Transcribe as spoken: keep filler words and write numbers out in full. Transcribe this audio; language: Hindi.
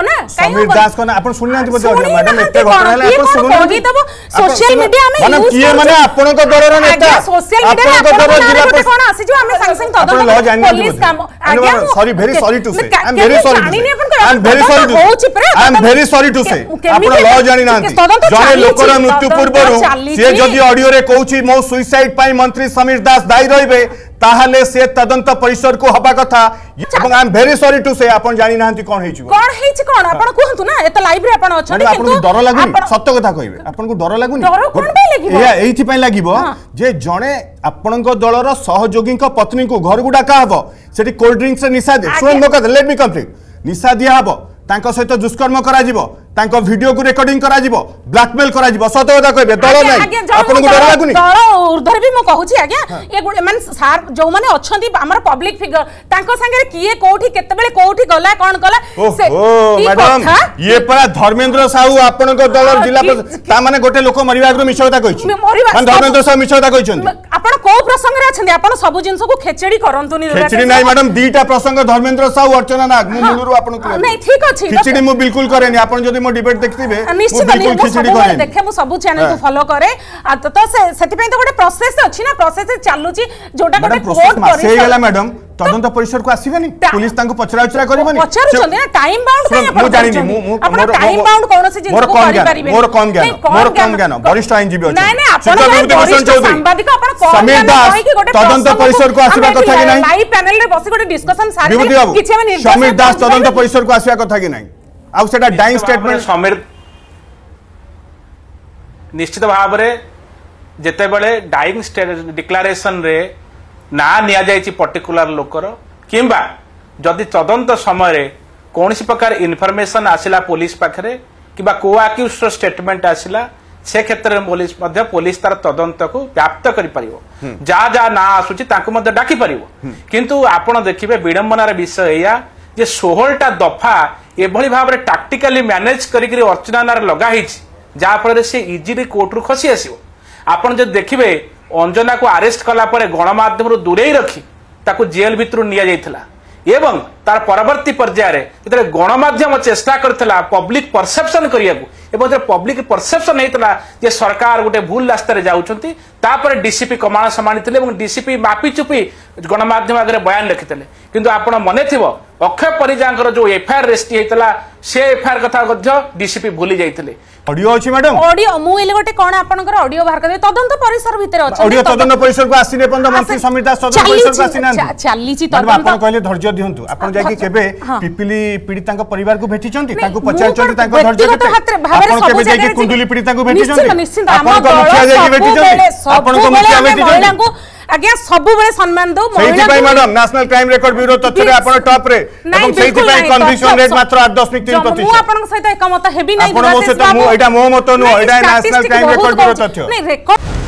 ना समीर दास को ना अपन सुनि नांती बोझ मैडम एते घटना है अपन सुनु कहि दबो सोशल मीडिया में माने किए माने आपन को दरर नेता सोशल मीडिया में आपन जिला कोन आसी जो हमें संग संग तदन पुलिस काम आज्ञा sorry very sorry to say I am very sorry I am very sorry to I am very sorry to say अपन लॉ जानि नांती जने लोकर मृत्यु पूर्व से जदि ऑडियो रे कहूची मो सुसाइड पाई मंत्री समीर दास दायी रहिबे ताहले से तदंत परिसर को हबा कथा एवं I am very sorry to say आपण जानि नांती कोन हेछि कोन हेछि कोन आपण कहंतु ना एत लाइव रे आपण अछन किंतु आपण डर लागुनी सत्य कथा कहिबे आपण को डर लागुनी डर कोन पे लागिबो या एथि पय लागिबो जे जणे आपण को दलर सहयोगी को पत्नी को घर गुडा का हबो सेठी कोल्ड ड्रिंक्स से निशा दे सुन मो कथा लेट मी कंप्लीट निशा दिया हबो तांको सहित दुष्कर्म करा जिवो तांको वीडियो को रिकॉर्डिंग करा जिवो ब्लैकमेल करा जिवो सत कथा कहबे दल नै आपन को डर लागुनी दल उर्धर भी म कहूची आज्ञा ए गुड मन सार जो माने अछंती हमर पब्लिक फिगर तांको संगे किए कोठी केते बेले कोठी गला कोन कला से ओ मैडम ये परा धर्मेंद्र साहू आपन को दल जिला ता माने गोटे लोक मरिवा आगु मिछ कथा कहिछि मन धर्मेंद्र साहू मिछ कथा कहिछन्ती आपण को प्रसंग रे अछंती आपण सब जिंस को खेचड़ी करंतु नि खेचड़ी नै मैडम दीटा प्रसंग धर्मेंद्र साहू अर्चना नाग मु मुलुरु आपन को नै ठीक अछि खिचड़ी मु बिल्कुल करेनी आपन जदी मो डिबेट देखथिबे निश्चित बिल्कुल खिचड़ी करे देखे मु सब चैनल को फॉलो करे आ तो तो सेति पय तो गोटे प्रोसेस अछि ना प्रोसेस चालुची जोटा गोटे कोर्ट परिसर से गेला मैडम तदंत परिसर को आसीबेनी पुलिस तांको पचरा उचरा करबनी पचरा चंदी ना टाइम बाउंड काय आपण जानि मु मु मोर टाइम बाउंड कोन से जिंस को करि परिबे मोर कम ज्ञान मोर कम ज्ञान वरिष्ठ आईनजीबी अछि नै नै आपण वरिष्ठ सांबादिक आपण कोन ज्ञान तदंत परिसर को आसीबा कथा कि नै लाइव पैनल रे बसी गोटे डिस्कशन सारी किछि में निर्देश समीर दास तदंत परिसर को आसीबा कथा कि नै आ सेटा डाइंग स्टेटमेंट समीर निश्चित भाव रे जेते बेले डाइंग डिक्लेरेशन रे ना निया जायछि पर्टिकुलर लोकर किंबा जदि तदंत समय रे कोनसी प्रकार इनफॉरमेशन आसिला पुलिस पाखरे किबा को अक्यूज्ड स्टेटमेंट आसिला से क्षेत्र में पुलिस मध्य पुलिस तार तदंत को व्याप्त करि परिवो जा जा ना आसुची तांको मध्य डाकी परिवो किंतु आपण देखिबे विडंबनार विषय या जे सोलह टा दफा एभली भाव रे टैक्टिकली मैनेज करि करि अर्चनानार लगा हिछि जा फल से इजिली कोर्ट रु खसी आसिबो आपण जे देखिबे अंजना को अरेस्ट कला परे गणमाध्यम रु दूरे रखी ताको जेल भितर निया जाइथिला एवं तार परवर्ती पर्याय रे जतरे गणमाध्यम चेष्टा करथिला पब्लिक परसेप्शन करिया को एवं जे पब्लिक परसेप्शन हेतला जे सरकार गोटे भूल रास्ता रे जाउछंती तापर डीसीपी कमाण समानिथिले एवं डीसीपी मापी चुपी गणमाध्यम आगे बयान रखिथिले किंतु आपण मने थिबो अक्षय परिजांकर जो एफआईआर रेस्टी हेतला से एफआईआर कथा गध्य डीसीपी भूली जाइथिले ऑडियो अछि मैडम ऑडियो मु एले गोटे कोन आपनकर ऑडियो बाहर कर तदंत परिसर भीतर अछि ऑडियो तदंत परिसर को आसीने पंद मंत्री समीर दास तदंत परिसर को आसीना चाली छि तदंत आपण कहले धैर्य दियंतु आपण जाय कि केबे पिपिली पीड़ितांक परिवार को भेटी छंती तांको पचार छंती तांको धैर्य केते आपण केबे जाय कि कुंडली पीड़ितांक भेटी छंती आपण को मुखिया जाय कि भेटी छंती आपण को मुखिया भेटी छंती आज्ञा सब बेले सम्मान दो महिला को madam National Crime Record Bureau तथ्य रे आपण टॉप रे एवं सेति पय कंडीशन रेट मात्र आठ दशमलव तीन प्रतिशत मु आपन सहित एकमत हेबी नै आपण मो से मु एटा मो मत नो एटा नेशनल क्राइम रिकॉर्ड ब्यूरो तथ्य नै रेकॉर्ड